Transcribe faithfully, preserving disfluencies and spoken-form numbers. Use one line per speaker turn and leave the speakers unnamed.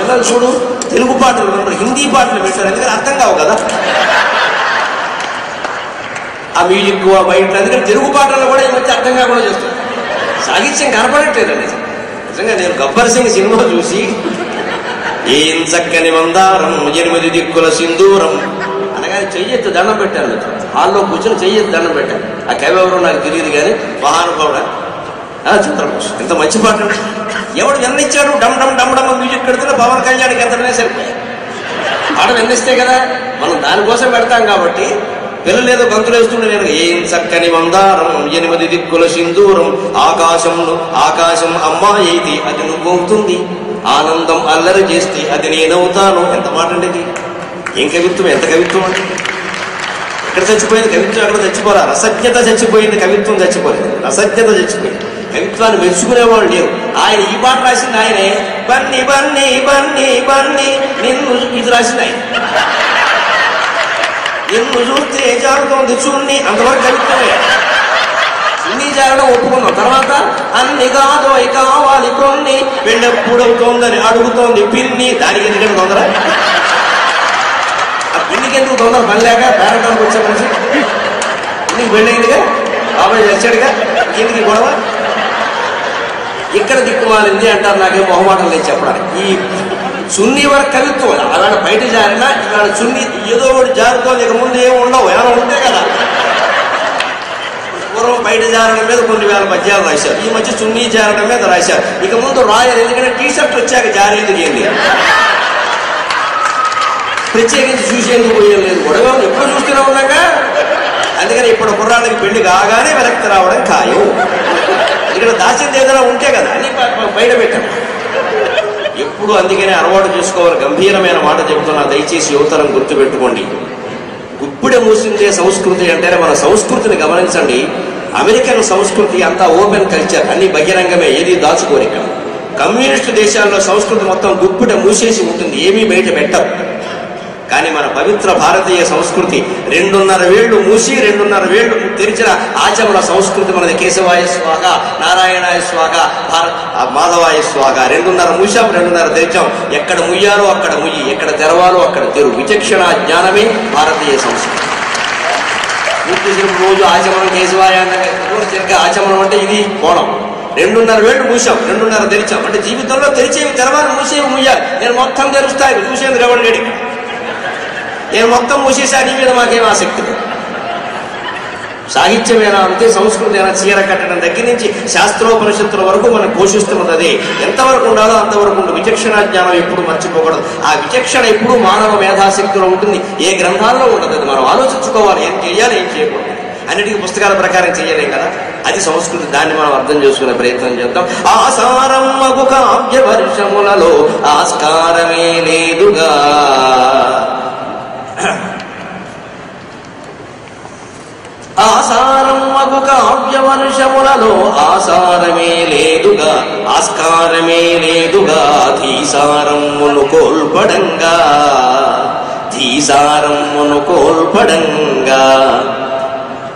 పిల్లలు చూడు తెలుగు పాటలు వింటారు, హిందీ పాటలు వింటారు, ఎందుకంటే అర్థం కావు కదా ఆ మ్యూజిక్ ఆ బయట. అందుకని తెలుగు పాటల్లో కూడా ఈ మధ్య అర్థం కాకుండా చేస్తారు. సాహిత్యం కనపడట్లేదండి నిజంగా. నేను గబ్బర్ సింగ్ సినిమా చూసి ఏం చక్కని మందారం ఎనిమిది దిక్కుల సింధూరం అనగానే చెయ్యెత్తు దండం పెట్టాను. హాల్లో కూర్చొని చెయ్యెత్తు దండం పెట్టాను. ఆ కవి ఎవరో నాకు తెలియదు కానీ మహానుభావుడా చంద్రబోస్ ఎంత మంచి పాట. ఎవడు వెన్నిచ్చాడు? డమ్ డమ్ డమ్ డమ్ మ్యూజిక్ పెడుతున్నా పవన్ కళ్యాణ్కి ఎంతనే సరిపోయాయి. పాట వెన్నిస్తే కదా మనం దానికోసం పెడతాం. కాబట్టి పిల్లలు ఏదో గంతులు వేస్తుండే నేను ఏం చక్కని మందారం ఎనిమిది దిక్కుల సింధూరం ఆకాశంలో ఆకాశం అమ్మాయి అయితే అది నువ్వవుతుంది, ఆనందం అల్లరి చేస్తే అది నేనవుతాను. ఎంత మాట అండి ఇది! ఏం కవిత్వం, ఎంత కవిత్వం అంటే! ఎక్కడ చచ్చిపోయింది కవిత్వం? ఎక్కడ చచ్చిపోరా? రసజ్ఞత చచ్చిపోయింది, కవిత్వం చచ్చిపోలేదు. రసజ్ఞత చచ్చిపోయింది, కవిత్వాన్ని మెచ్చుకునేవాళ్ళు లేరు. ఆయన ఈ పాట రాసింది ఆయనే. బన్ని బన్ని బన్ని బన్ని నిన్ను ఇది రాసింది ఆయన. నిన్ను చూస్తే జారుతోంది చూన్ని, అంతవరకు కవిత్వమే. చున్నీ జారడం ఒప్పుకున్నాం. తర్వాత అన్ని కాదో కావాలి కొన్ని, పెళ్ళెప్పుడవుతోందని అడుగుతోంది పిన్ని. దానికి ఎందుకంటే తొందర? ఆ పిన్నికి ఎందుకు తొందర? పని లేక పేరటానికి వచ్చే మనిషి పిన్నికి పెళ్ళయిందిగా, బాబాయ్ చచ్చాడుగా, ఎందుకు గొడవ? ఇక్కడ దిక్కుమాలింది అంటారు. నాకేం మొహమాటం లేదు చెప్పడానికి. ఈ చున్నీ వరకు కవిత్వం. అలాంటి బయట జారినా ఇవాళ చున్నీ ఏదో ఒకటి జారుతోంది, ఇక ముందు ఏమి ఉండవు, ఏమైనా ఉంటే కదా. పూర్వం బయట జారడం మీద కొన్ని వేల పద్యాలు రాశారు, ఈ మధ్య చున్నీ జారడం మీద రాశారు. ఇక ముందు రాయరు, ఎందుకంటే టీ షర్ట్ వచ్చాక జారేది ఏంటి ప్రత్యేకించి చూసేందుకు పోయేది లేదు. గొడవ ఎప్పుడు చూస్తూనే ఉన్నాగా. అందుకని ఇప్పుడు కుర్రాళ్ళకి పెళ్లి కాగానే వెనక్కి రావడం ఖాయం. ఇక్కడ దాచింది ఏదైనా ఉంటే కదా అని బయట పెట్టాం ఎప్పుడు. అందుకనే అలవాటు చేసుకోవాలి. గంభీరమైన మాట చెబుతున్నా, దయచేసి యువతరం గుర్తుపెట్టుకోండి. గుప్పిడే మూసిందే సంస్కృతి అంటేనే మన సంస్కృతిని గమనించండి. అమెరికన్ సంస్కృతి అంతా ఓపెన్ కల్చర్, అన్ని బహిరంగమే, ఏది దాచుకోరిక. కమ్యూనిస్టు దేశాల్లో సంస్కృతి మొత్తం గుప్పిడ మూసేసి ఉంటుంది, ఏమీ బయట పెట్టరు. కానీ మన పవిత్ర భారతీయ సంస్కృతి రెండున్నర వేళ్లు మూసి రెండున్నర వేళ్లు తెరిచిన ఆచమన సంస్కృతి మనది. కేశవాయ స్వాగ, నారాయణాయ స్వాగ, భారత మాధవాయ స్వాగ. రెండున్నర మూసాం, రెండున్నర తెరిచాం. ఎక్కడ ముయ్యాలో అక్కడ ముయ్యి, ఎక్కడ తెరవాలో అక్కడ తెరు. విచక్షణ జ్ఞానమే భారతీయ సంస్కృతి. పూర్తి రోజు ఆచమనం కేశవాయ అన్న ఆచమనం అంటే ఇది కోణం. రెండున్నర వేళ్లు మూసాం, రెండున్నర తెరిచాం. అంటే జీవితంలో తెరిచేవి తెరవాలి, మూసేవి ముయ్యాలి. నేను మొత్తం తెరుస్తాను, చూసేందుకు ఎవరు లేడు. నేను మొత్తం మూసేసారి మీద మాకేం ఆసక్తి. సాహిత్యమేనా అంతే, సంస్కృతి అయినా చీర కట్టడం దగ్గర నుంచి శాస్త్రోపనిషత్తుల వరకు మనం పోషిస్తున్నది అదే. ఎంతవరకు ఉండాలో అంతవరకు ఉండు. విచక్షణ జ్ఞానం ఎప్పుడు మర్చిపోకూడదు. ఆ విచక్షణ ఎప్పుడు మానవ మేధాశక్తిలో ఉంటుంది, ఏ గ్రంథాల్లో ఉండదు. అది మనం ఆలోచించుకోవాలి, ఏం చేయాలి ఏం చేయకూడదు. అన్నిటికీ పుస్తకాల ప్రకారం చేయలేం కదా, అది సంస్కృతి. దాన్ని మనం అర్థం చేసుకునే ప్రయత్నం చేద్దాం. ఆసారం మగు కావ్య వర్షములలో ఆస్కారమే లేదుగా, ఆసారం మగు కావ్య వర్షములలో ఆసారమే లేదుగా, ఆస్కారమే లేదుగా. ధీసారమ్మును కోల్పడంగా, ధీసారమ్మును కోల్పడంగా.